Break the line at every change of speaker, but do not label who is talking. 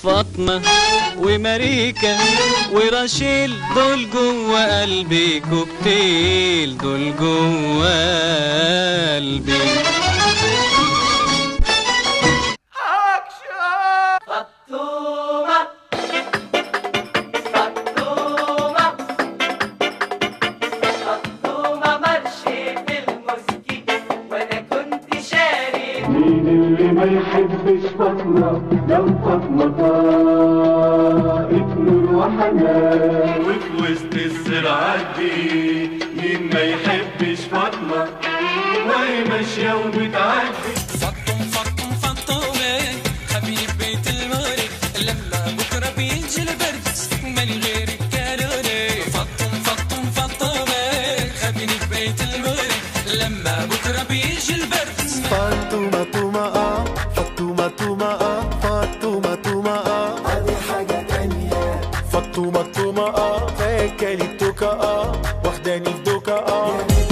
فاطمة وماريكا وراشيل، دول جوا قلبي كوكتيل، دول جوا قلبي.
فاطمة فاطمة فاطمة مرشد المسكي وانا كنت شارب.
مين اللي ما يحبش فاطمة؟ لو فاطمة طاقت نور وحنان، وفي وسط الزراعات دي مين ما يحبش فاطمة وهي ماشية وبتعدي.
بيجي البرد مالي غيرك كالوني. فاطمة خبيني في بيت المولد لما بكرة بيجي البرد.
فاطمة فاطمة هذه حاجة تانية. فاطمة فاكلي التوكا واخداني في دوكا